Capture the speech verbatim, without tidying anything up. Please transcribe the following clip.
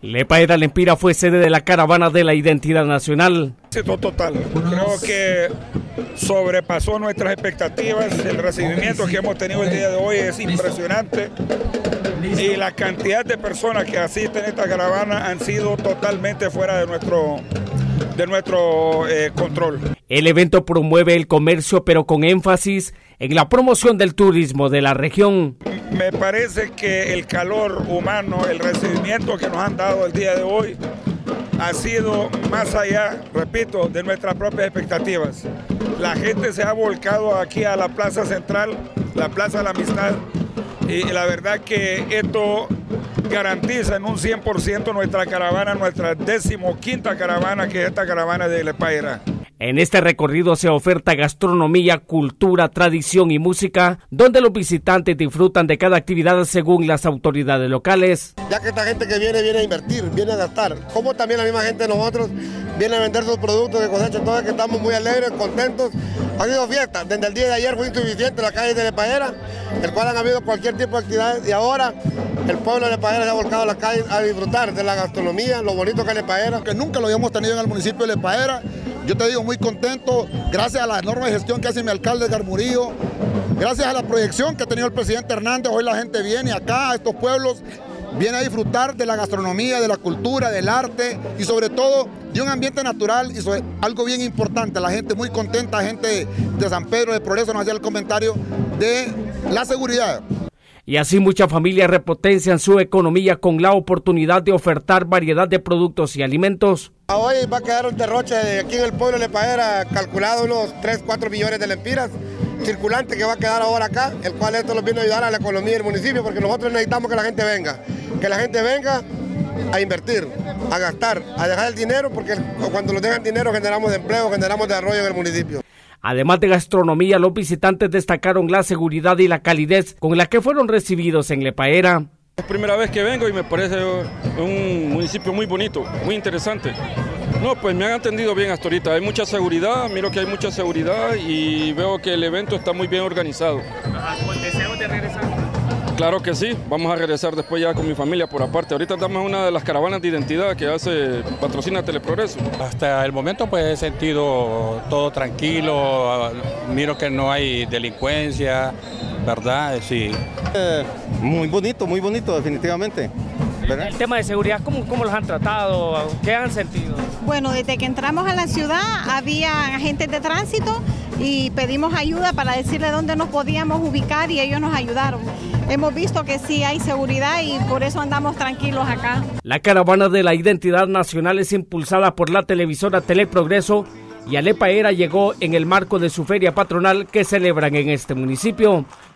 Lepaera Lempira fue sede de la caravana de la identidad nacional. Éxito total. Creo que sobrepasó nuestras expectativas. El recibimiento que hemos tenido el día de hoy es impresionante. Y la cantidad de personas que asisten a esta caravana han sido totalmente fuera de nuestro, de nuestro eh, control. El evento promueve el comercio, pero con énfasis en la promoción del turismo de la región. Me parece que el calor humano, el recibimiento que nos han dado el día de hoy ha sido más allá, repito, de nuestras propias expectativas. La gente se ha volcado aquí a la Plaza Central, la Plaza de la Amistad, y la verdad que esto garantiza en un cien por ciento nuestra caravana, nuestra decimoquinta caravana, que es esta caravana de Lepaera. En este recorrido se oferta gastronomía, cultura, tradición y música, donde los visitantes disfrutan de cada actividad según las autoridades locales. Ya que esta gente que viene, viene a invertir, viene a gastar, como también la misma gente de nosotros viene a vender sus productos de cosecha, todos que estamos muy alegres, contentos. Ha habido fiesta, desde el día de ayer fue insuficiente la calle de Lepaera, el cual han habido cualquier tipo de actividad y ahora el pueblo de Lepaera se ha volcado a la calle a disfrutar de la gastronomía, lo bonito que es Lepaera. Que nunca lo habíamos tenido en el municipio de Lepaera. Yo te digo, muy contento, gracias a la enorme gestión que hace mi alcalde Edgar Murillo, gracias a la proyección que ha tenido el presidente Hernández. Hoy la gente viene acá a estos pueblos, viene a disfrutar de la gastronomía, de la cultura, del arte y sobre todo de un ambiente natural y sobre algo bien importante. La gente muy contenta, gente de San Pedro de Progreso nos hacía el comentario de la seguridad. Y así muchas familias repotencian su economía con la oportunidad de ofertar variedad de productos y alimentos. Hoy va a quedar un derroche de aquí en el pueblo de Lepaera, calculado unos tres, cuatro millones de lempiras circulante que va a quedar ahora acá, el cual esto nos viene a ayudar a la economía del municipio, porque nosotros necesitamos que la gente venga, que la gente venga a invertir, a gastar, a dejar el dinero, porque cuando nos dejan dinero generamos empleo, generamos desarrollo en el municipio. Además de gastronomía, los visitantes destacaron la seguridad y la calidez con la que fueron recibidos en Lepaera. Es primera vez que vengo y me parece un municipio muy bonito, muy interesante. No, pues me han atendido bien hasta ahorita, hay mucha seguridad, miro que hay mucha seguridad y veo que el evento está muy bien organizado. ¿Con deseo de regresar? Claro que sí, vamos a regresar después ya con mi familia por aparte. Ahorita estamos en una de las caravanas de identidad que hace, patrocina Teleprogreso. Hasta el momento pues he sentido todo tranquilo, miro que no hay delincuencia, ¿verdad? Sí. Eh, muy bonito, muy bonito definitivamente. ¿Verdad? El tema de seguridad, ¿cómo, ¿cómo los han tratado? ¿Qué han sentido? Bueno, desde que entramos a la ciudad había agentes de tránsito y pedimos ayuda para decirle dónde nos podíamos ubicar y ellos nos ayudaron. Hemos visto que sí hay seguridad y por eso andamos tranquilos acá. La caravana de la identidad nacional es impulsada por la televisora Teleprogreso y a Lepaera llegó en el marco de su feria patronal que celebran en este municipio.